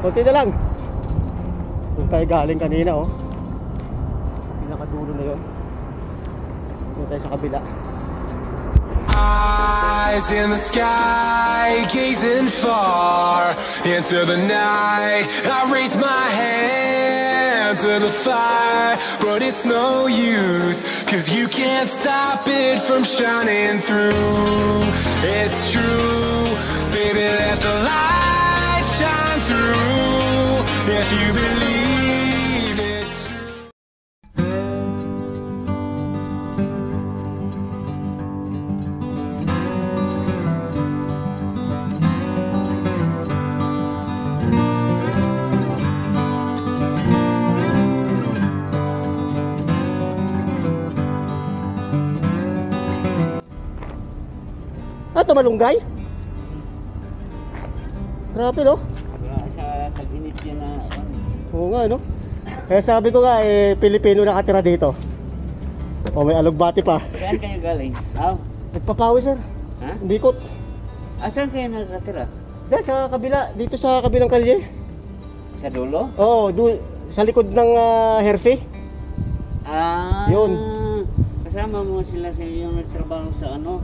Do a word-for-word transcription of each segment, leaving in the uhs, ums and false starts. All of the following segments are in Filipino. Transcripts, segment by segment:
Konti na lang. Doon tayo galing kanina, oh. Pinakadulo na yun. Doon tayo sa kabila. Eyes in the sky, gazing far into the night. I raise my hand to the fire, but it's no use, cause you can't stop it from shining through. It's true, baby, let the light shine through. If you believe it's true. Ah, ito malunggay? Grabe, no? Sa tag-init yan na Oo nga, no? Kaya sabi ko nga, eh, Pilipino nakatira dito. O, may alugbati pa. Saan kayo galing? Aw, Nagpapawi, sir. ha? Hindi ko. Asan kayo nakatira? Diyan, sa kabila. Dito sa kabilang kalye. Sa dulo? Oo, du sa likod ng uh, Herfe. Ah, Yun. Kasama mo sila sa yung nagtrabaho sa ano?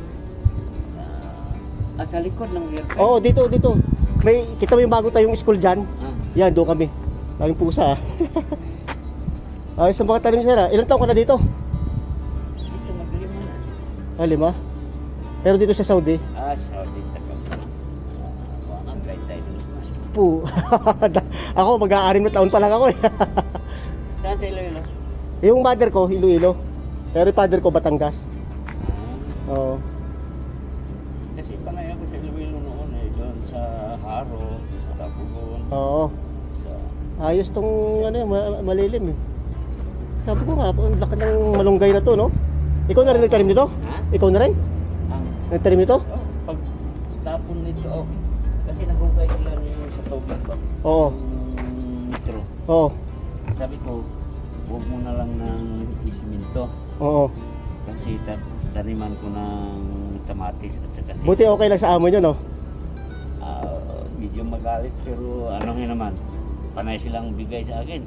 Ah, sa likod ng airplane? Oo, dito, dito. May, kita mo yung bago tayong school dyan? Ah. Yan, doon kami. Daming pusa, ah. Ayos ang mga tanim, sir, ah. Ilang taon ka na dito? Isa maglima na. Ah, lima? Pero dito sa Saudi? Ah, Saudi, takam ka na. Ah, wala, bright tayo dun na. Po. Ako, mag-aarim na taon pa lang ako, eh. Saan sa Iloilo? Yung mother ko, Iloilo. Pero yung father ko, Batangas. Ah, Oo. kasi panay ako sa Iloilo noon eh, doon sa Haro, sa Tapugon, Oo. sa... Ayos tong, ano yun, ma- malilim, eh. Sabi ko nga, ang laki ng malunggay na to, no? Ikaw na rin nagtanim nito? Ha? Ikaw na rin? Ang... Nagtanim nito? Oh, pag tapon nito, oh, kasi nagugay ko lang yung sa tubig ba? Oo. Yung metro. Oo. Sabi ko, huwag mo na lang ng isminto. Oo. Kasi ta taniman ko ng kamatis at saka sili. Buti okay lang sa amo nyo, no? Ah, medyo magalit pero ano nga naman, panay silang bigay sa akin.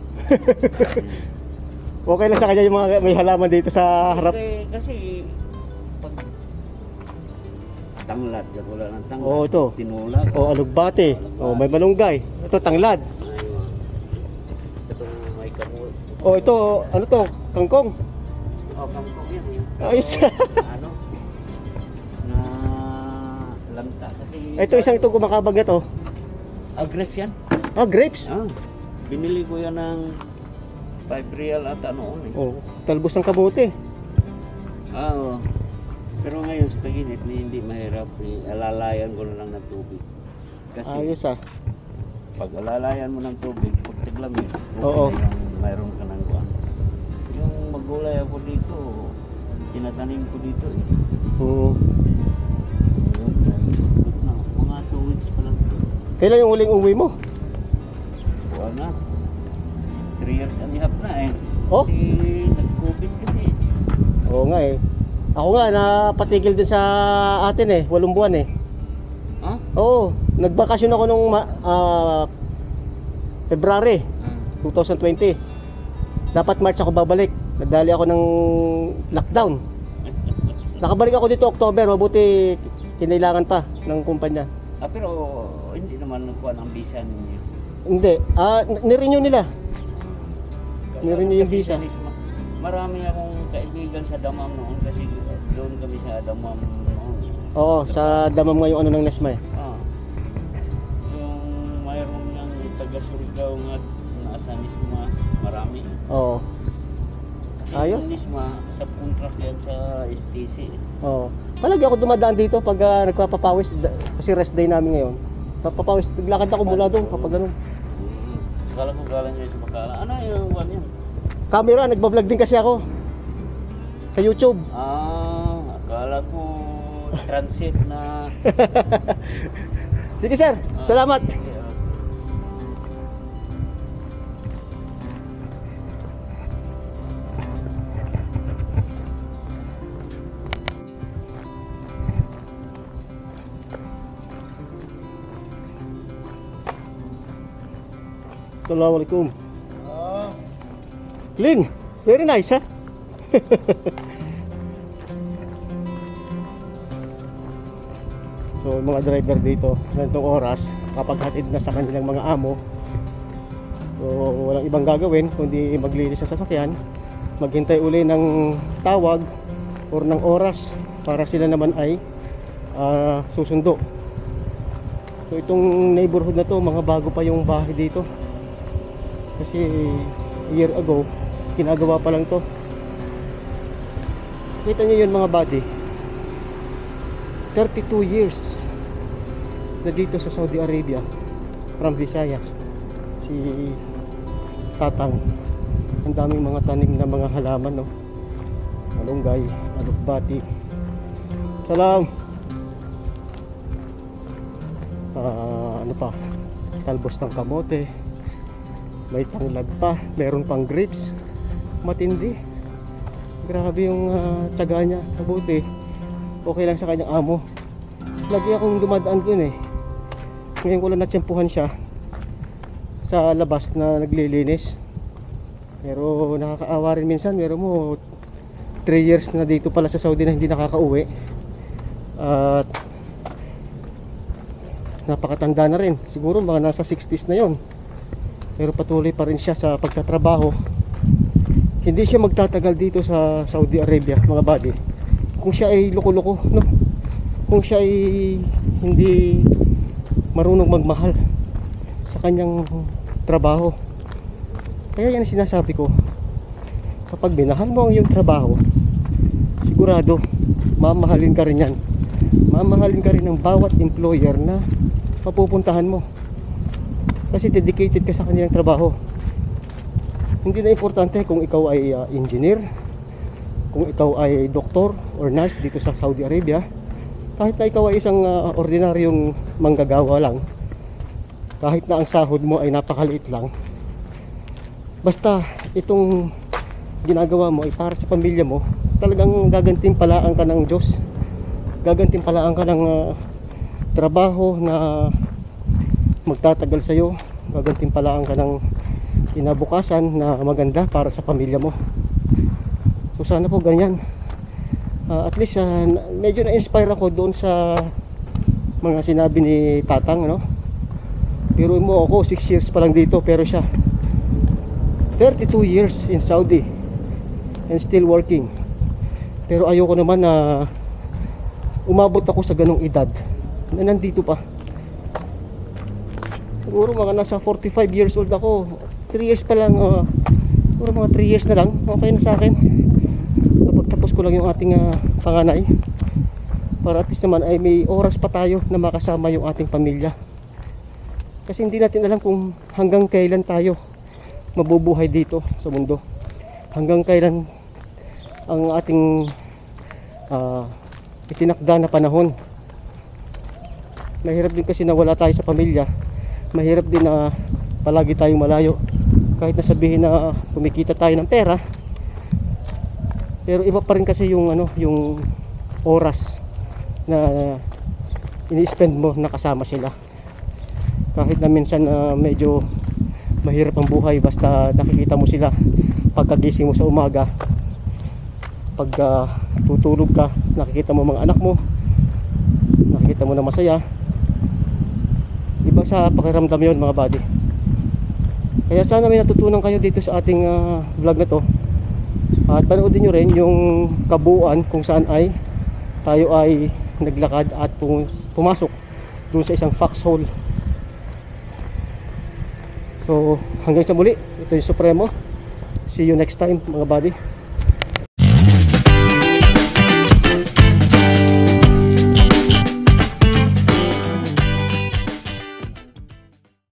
Okay lang sa kanya yung mga may halaman dito sa harap. Kasi, kasi pag tanglad, wala ng tanglad. Oo, ito. Tinulag. O, alugbate. O, may malunggay. Ito, tanglad. Ayun. Itong may kamul. O, ito, ano to? Kangkong. Oh, kangkong yan eh. Ayos. ano? Na lanta. Kasi Ito, isang ito kumakabag na to. Ah, grapes yan? Ah, grapes. Ah, binili ko yan ng five real at ano eh. O, talbos ng kamote. Ah, oo. Pero ngayon sa taginit, hindi mahirap. Eh, alalayan ko na lang ng tubig. Kasi Ayos, ah. pag alalayan mo ng tubig, pag taglamig, okay Oo. na yung mayroon ka ng kuwan. Yung magulay ako dito, tinatanim ko dito eh. Oo. Yun, naisipot na. Mga two weeks pa lang. Kailan yung huling uwi mo? Buwan na. three years and a half na eh. Oh? Kasi nag-COVID kasi. Oo nga eh. Ako nga, napatigil din sa atin eh. Walong buwan eh. Ha? Oo. Nagbakasyon ako nung ma- ah, February Ah. twenty twenty. Dapat March ako babalik. Nagdali ako ng lockdown. Nakabalik ako dito October. Mabuti kinailangan pa ng kumpanya. Ah, pero hindi naman nagkuhan ang visa ninyo. Hindi. Ah, n- nirenew nila. Nirenew yung Kasi visa. sa Nisma, marami akong kaibigan sa Damam noon kasi doon kami sa Damam noon. Oo, sa damam nga yung ano ng Nesma eh. Ah. Yung mayroon niyang taga Surigao nga nasa Nisma, marami. Oo. Kasi Ayos. yung Nisma, sa contract yan sa S T C. Oo. Palagi ako dumadaan dito pag ah, nagpapapawis da- kasi rest day namin ngayon. Papapawis, naglakad ako mula doon kapag ganun. Hmm. Akala ko galing niya sa Bacala. Ano yung one yan? Camera, nagbablog din kasi ako sa YouTube. Ah, akala ko transit na. Sige sir, Ah, salamat. sige, ah. Assalamualaikum. Clean. Very nice, ha? So, mga driver dito, ganitong oras, kapag hatid na sa kanilang mga amo, so, walang ibang gagawin kundi maglinis sa sasakyan, maghintay uli ng tawag or ng oras para sila naman ay uh, susundo. So, itong neighborhood na to, mga bago pa yung bahay dito. Kasi, a year ago, ginagawa pa lang to. Kita nyo yun mga buddy, thirty-two years na dito sa Saudi Arabia from Visayas si Tatang. Ang daming mga tanim na mga halaman, no? Malunggay, alukbati. Salam. Uh, ano pa? Talbos ng kamote. May tanglad pa, meron pang grapes. Matindi. Grabe yung uh, tiyaga niya. Mabuti okay lang sa kanyang amo. Lagi akong dumadaan dun eh. Ngayon ko lang natsempuhan siya sa labas na naglilinis. Pero nakakaawa rin minsan. Meron mo three years na dito pala sa Saudi na hindi nakakauwi. At napakatanda na rin. Siguro mga nasa sixties na yon. Pero patuloy pa rin siya sa pagtatrabaho. Hindi siya magtatagal dito sa Saudi Arabia mga buddy kung siya ay loko-loko, no? Kung siya ay hindi marunong magmahal sa kanyang trabaho. Kaya yan sinasabi ko, kapag minahal mo ang iyong trabaho, sigurado mamahalin ka rin yan. Mamahalin ka rin ng bawat employer na mapupuntahan mo, kasi dedicated ka sa kanilang trabaho. Hindi na importante kung ikaw ay uh, engineer, kung ikaw ay doktor or nurse dito sa Saudi Arabia. Kahit na ikaw ay isang uh, ordinaryong manggagawa lang, kahit na ang sahod mo ay napakaliit lang, basta itong ginagawa mo ay para sa pamilya mo, talagang gagantimpalaan ka ng Diyos. Gagantimpalaan ka ng uh, trabaho na magtatagal sa iyo. Gagantimpalaan ka ng kinabukasan na maganda para sa pamilya mo. So sana po ganyan. Uh, at least uh, medyo na-inspire ako doon sa mga sinabi ni Tatang, no? Pero mo ako six years pa lang dito, pero siya thirty-two years in Saudi and still working. Pero ayoko naman na umabot ako sa ganong edad na nandito pa. Siguro mga nasa forty-five years old ako. three years pa lang, uh, siguro mga three years na lang, okay na sa akin. Tapos ko lang yung ating uh, panganay, para at least naman ay may oras pa tayo na makasama yung ating pamilya. Kasi hindi natin alam kung hanggang kailan tayo mabubuhay dito sa mundo, hanggang kailan ang ating uh, itinakda na panahon. Mahirap din kasi na wala tayo sa pamilya. Mahirap din na palagi tayong malayo. Kahit na sabihin na kumikita tayo ng pera, pero iba pa rin kasi yung ano, yung oras na ini-spend mo nakasama sila. Kahit na minsan uh, medyo mahirap ang buhay, basta nakikita mo sila pagkagising mo sa umaga, pag uh, tutulog ka, nakikita mo mga anak mo, nakikita mo na masaya. Iba sa pakiramdam yun mga buddy. Kaya sana may natutunan kayo dito sa ating uh, vlog na to. At panoodin nyo rin yung kabuuan kung saan ay tayo ay naglakad at pumasok dun sa isang foxhole. So hanggang sa muli, ito yung Supremo. See you next time mga buddy.